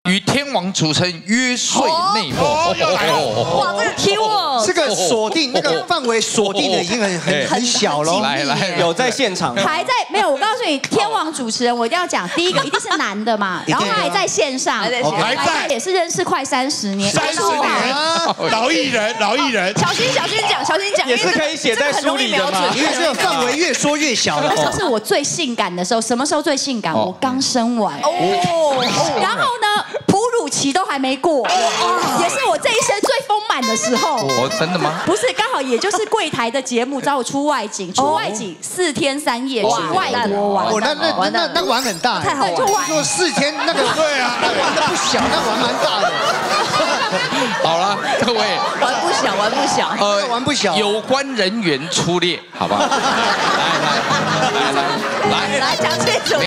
与天王主持人约睡内幕。 哇，这个 Q 哦， 这个锁定那个范围锁定的已经很小了。 来， 有在现场， 还在没有？我告诉你，天王主持人我一定要讲，第一个一定是男的嘛，然后他还在线上， 还在也是认识快30年 ，30年，老艺人， 小心讲， 也是可以写在书里的嘛。 因为这个范围越缩越小了。 这是我最性感的时候，什么时候最性感？我刚生完哦，然后呢，哺乳期都还没过，也是我这一生最丰满的时候。 哦，真的吗？ 不是，刚好也就是柜台的节目找我出外景4天3夜去外国玩。 哦，那玩很大， 太好玩了。 做4天那个， 对啊， 玩的不小，那玩蛮大的。 好了，各位， 玩不小， 玩不小。 有关人员出列，好不好？来， 来讲清楚。